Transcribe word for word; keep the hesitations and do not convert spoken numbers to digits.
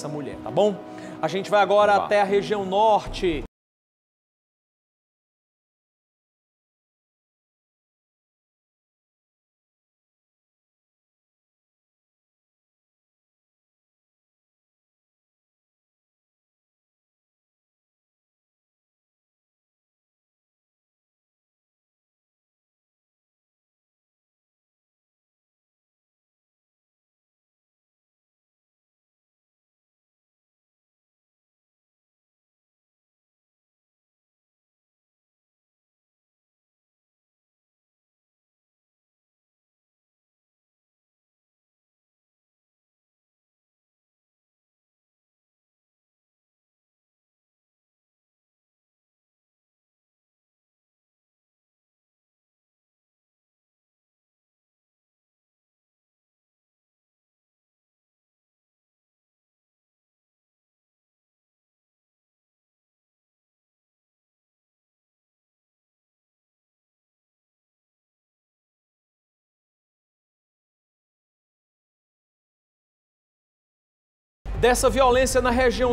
essa mulher, tá bom? A gente vai agora até a região norte. Dessa violência na região